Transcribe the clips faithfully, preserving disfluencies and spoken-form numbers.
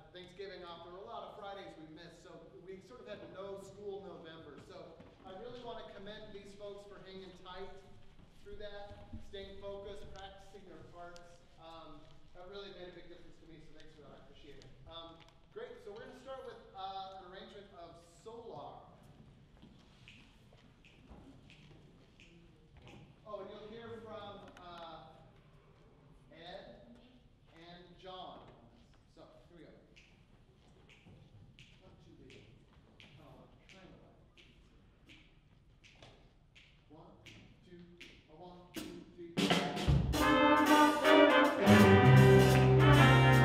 Thanksgiving off. There were a lot of Fridays we missed, so we sort of had no school November. So I really want to commend these folks for hanging tight through that, staying focused, practicing their parts. Um, that really made a big difference to me, so thanks for that. I appreciate it. Um, great, so we're going to start with uh, an arrangement of Solar. Oh, and you'll hear from uh, Ed and John. So, here we go. Not too big. Oh, triangle. One, two, a one, two, three, four.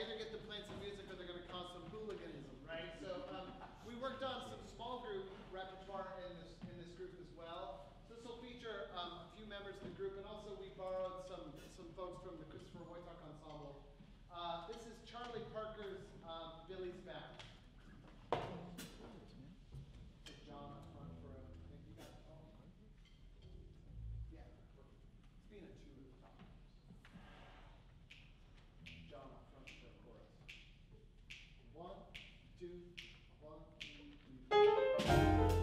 either get them playing some music or they're going to cause some hooliganism, right? So um, we worked on some small group repertoire in this in this group as well. So this will feature um, a few members of the group, and also we borrowed some some folks from the Christopher Wojtak Ensemble. Uh, this is Charlie Parker's um, Billy's Band. John up front for a, I think you got it all. Yeah, perfect. It's being a two at the top. John up front for a chorus. One, two, one, two, three.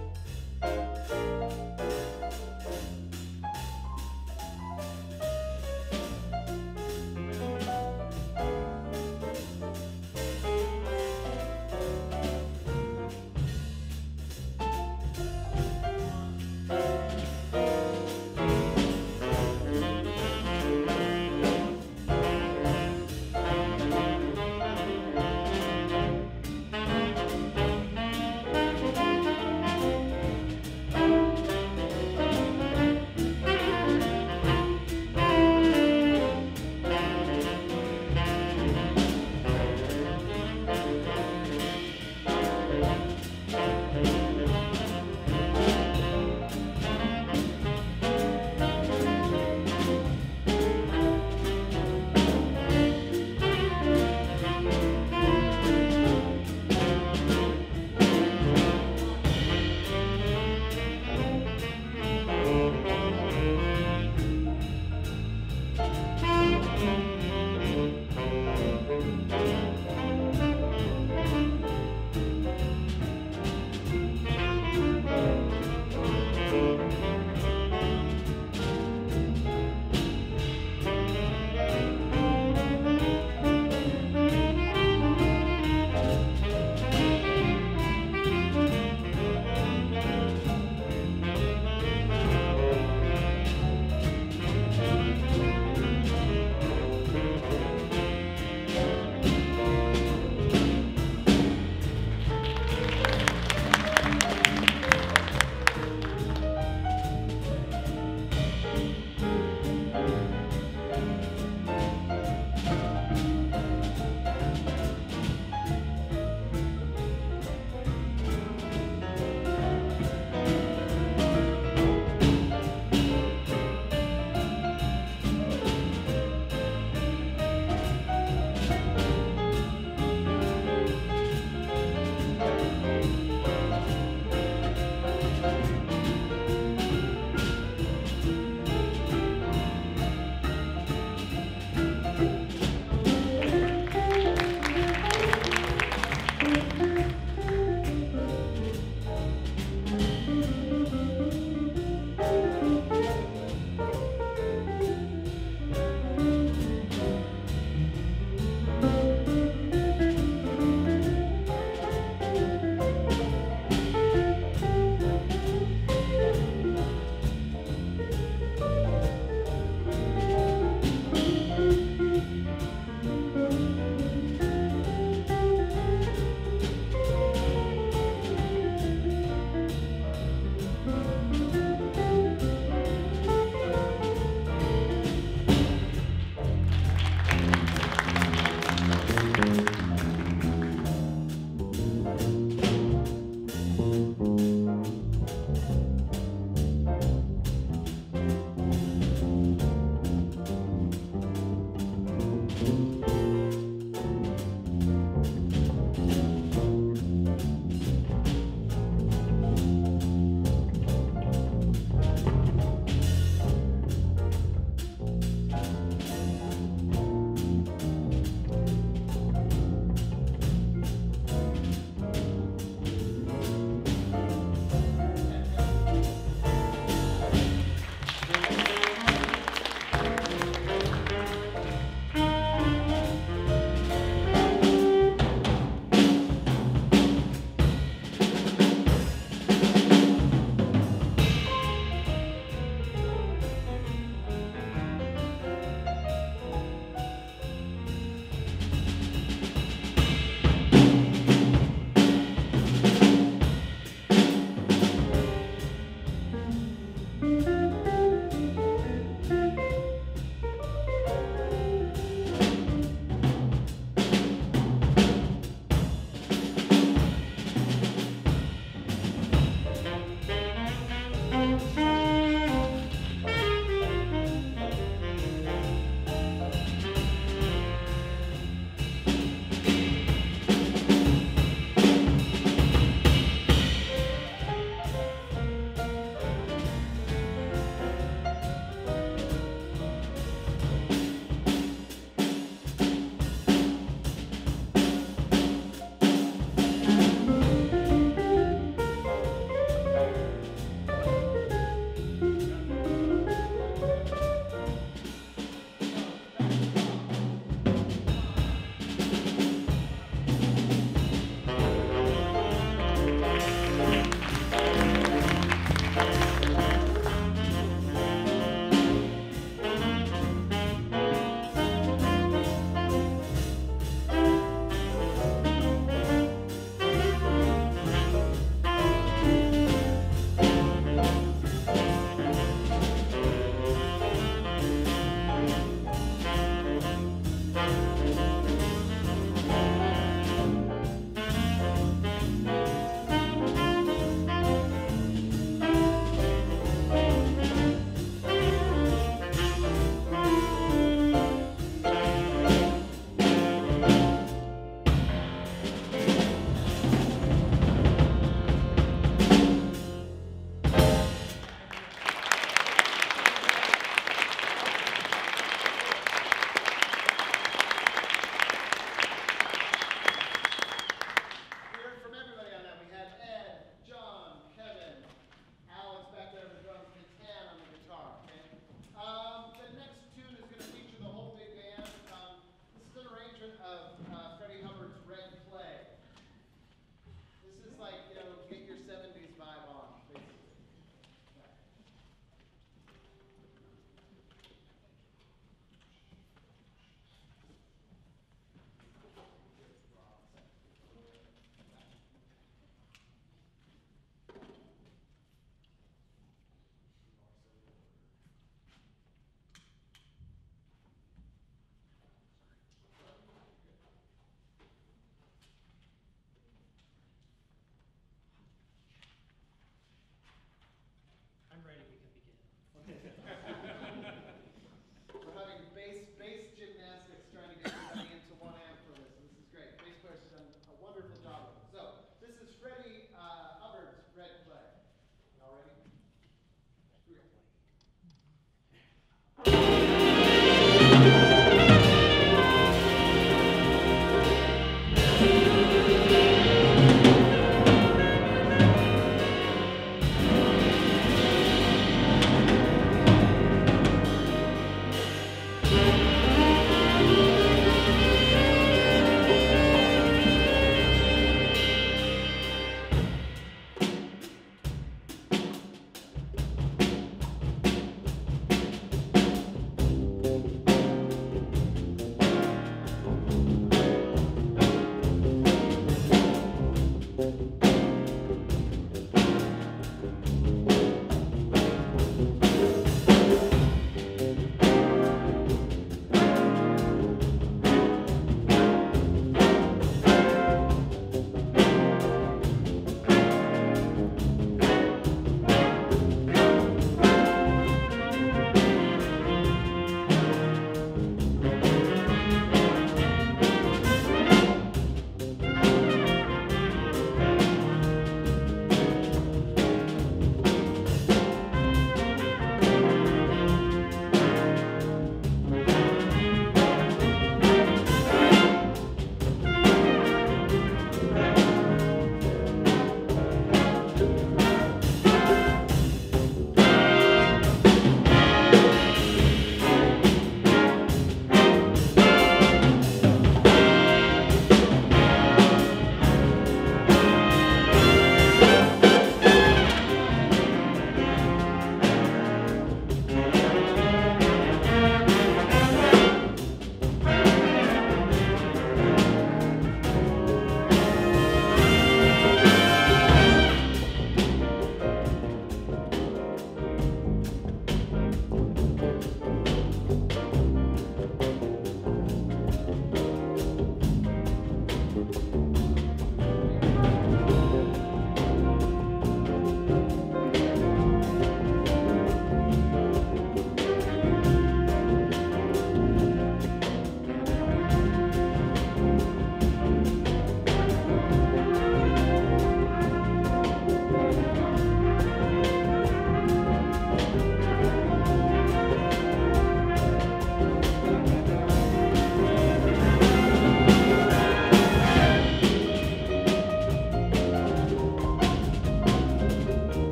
Thank you.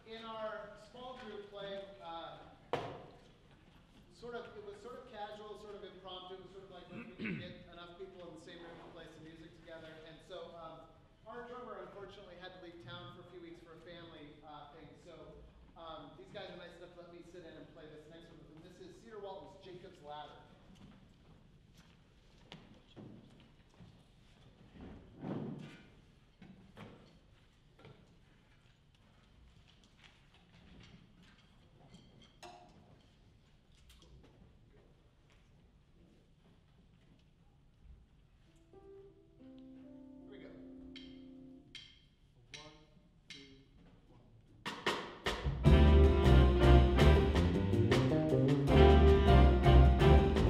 in our small group play, uh, sort of, it was sort of casual, sort of impromptu. It was sort of like when we could get enough people in the same room to play some music together. And so um, our drummer unfortunately had to leave town for a few weeks for a family uh, thing. So um, these guys are nice enough to let me sit in and play this next one with them. This is Cedar Walton's Jacob's Ladder. Here we go.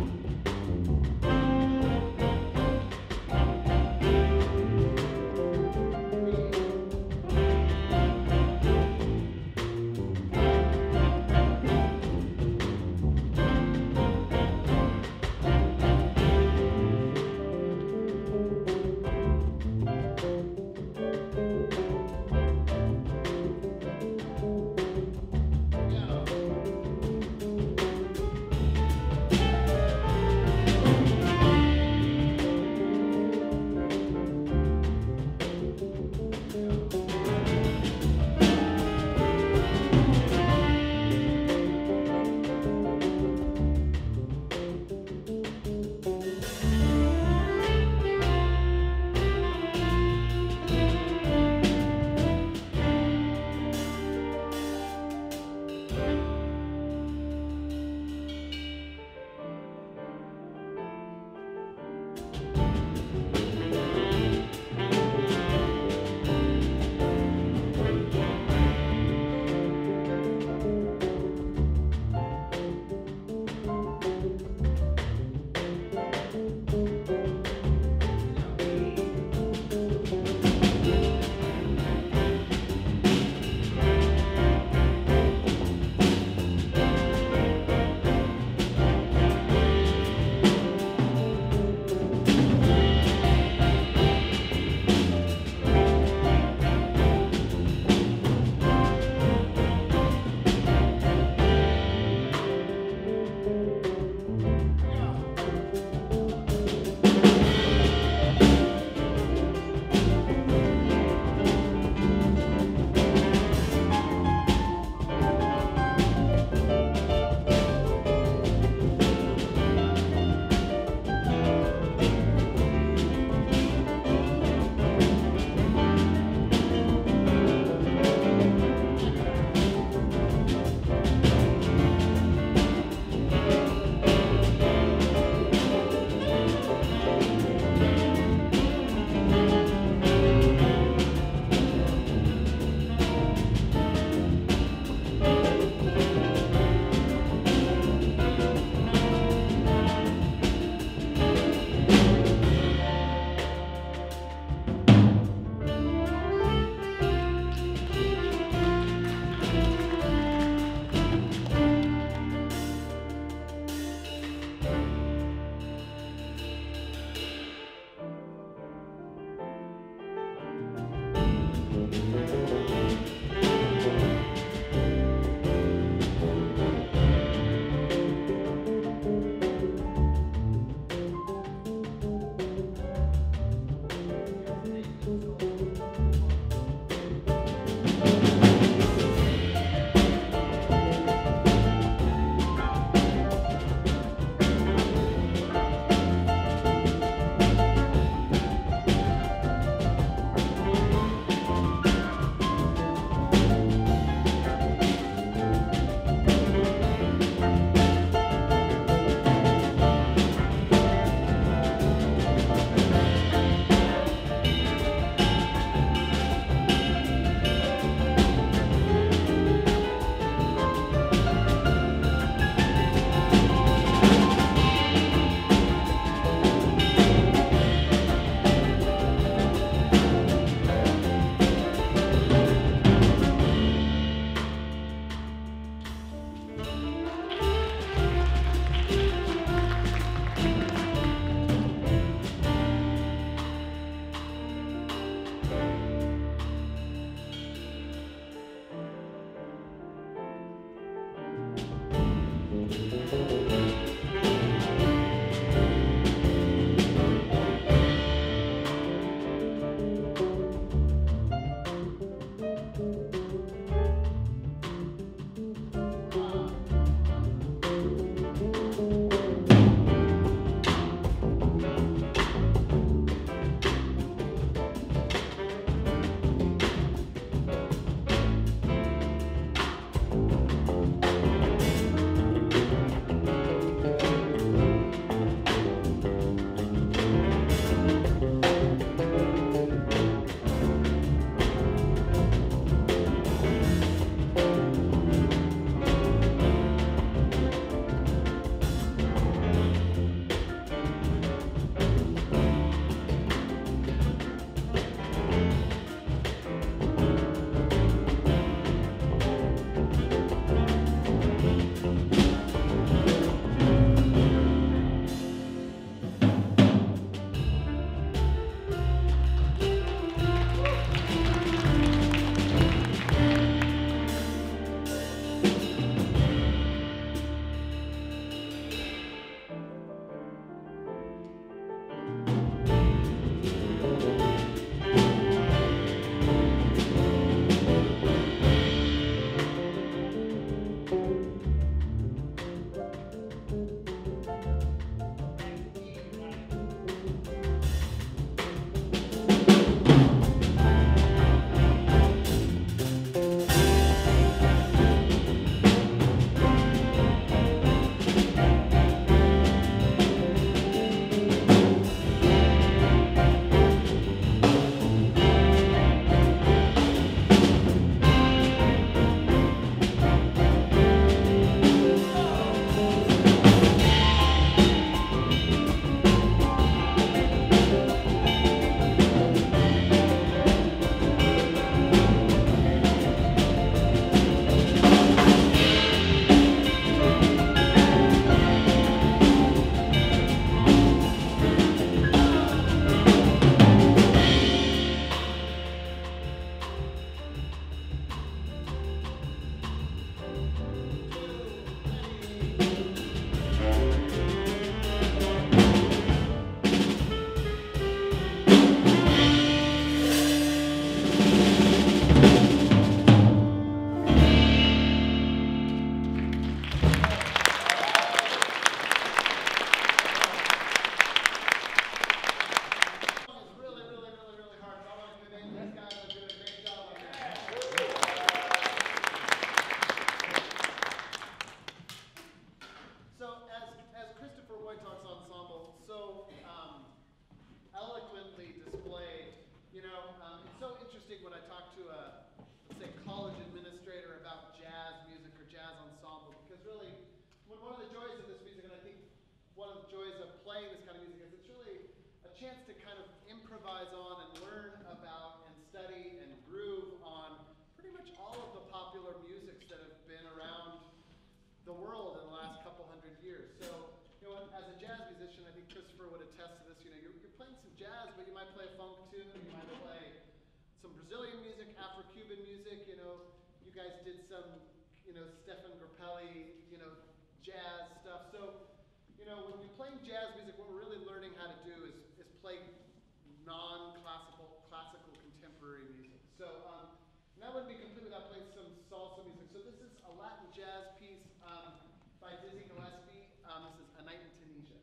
exercise on and learn about and study and groove on pretty much all of the popular musics that have been around the world in the last couple hundred years. So, you know, as a jazz musician, I think Christopher would attest to this. You know, you're, you're playing some jazz, but you might play a funk tune, you might play some Brazilian music, Afro-Cuban music. You know, you guys did some, you know, Stefan Grappelli, you know, jazz stuff. So, you know, when we're playing jazz music, what we're really learning how to do is, is play non-classical, classical contemporary music. So, um, and that wouldn't be complete without playing some salsa music. So this is a Latin jazz piece um, by Dizzy Gillespie. Um, this is A Night in Tunisia.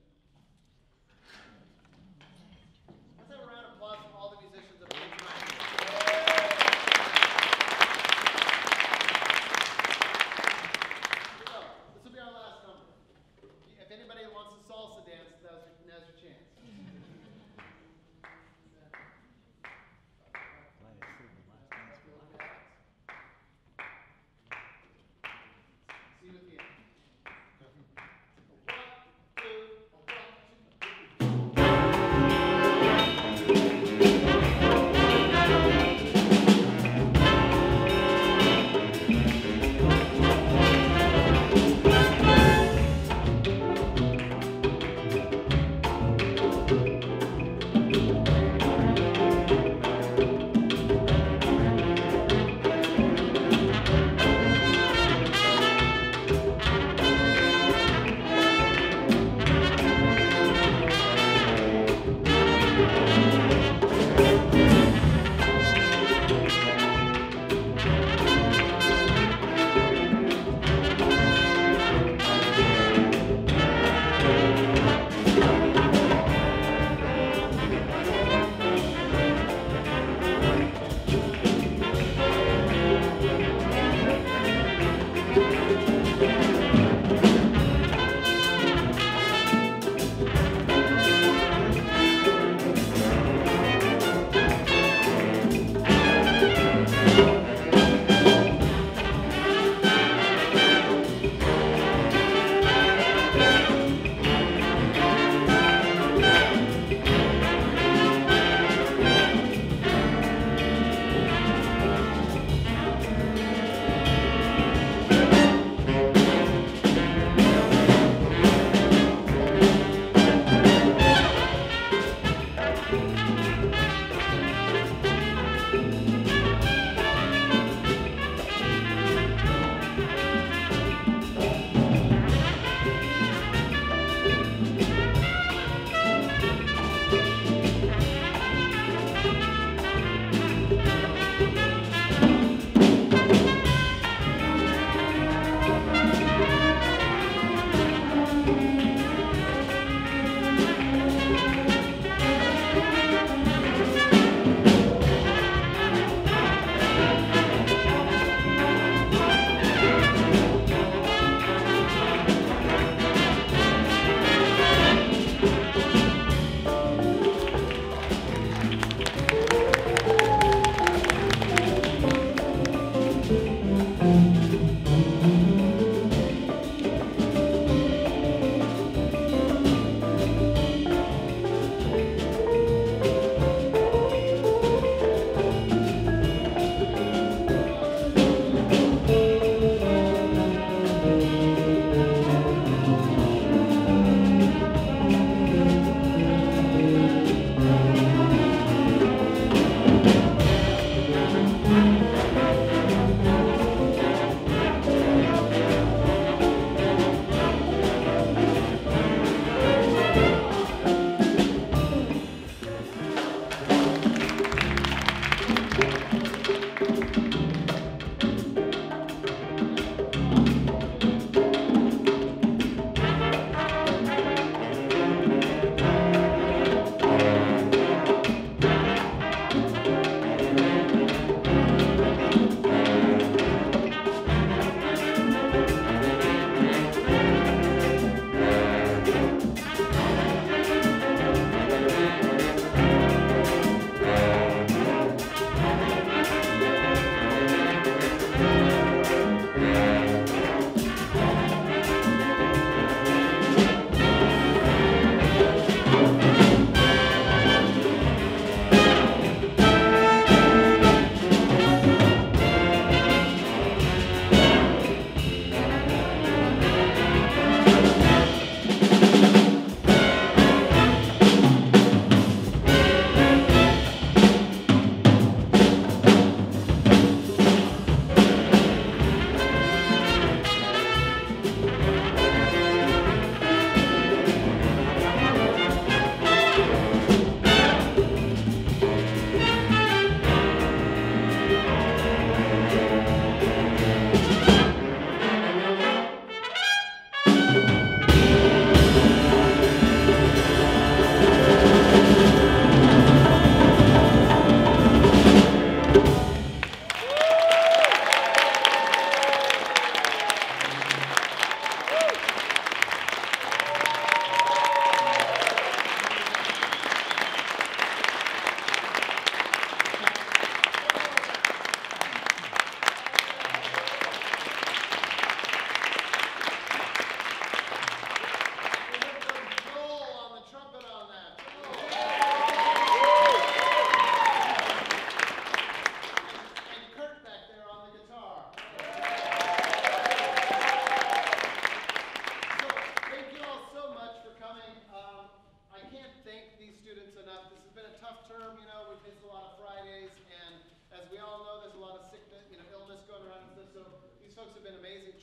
Let's have a round of applause for all the musicians that played tonight. Here we go. This will be our last number. If anybody wants to salsa dance, now's your, now's your chance.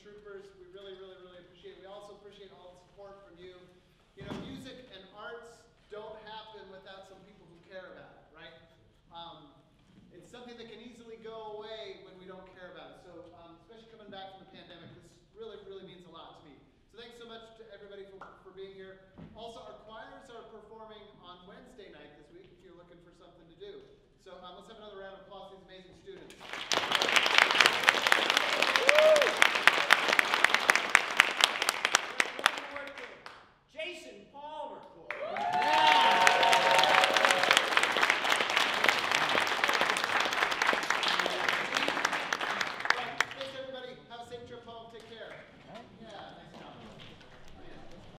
troopers. We really, really, really appreciate it. We also appreciate all the support from you. You know, music and arts don't happen without some people who care about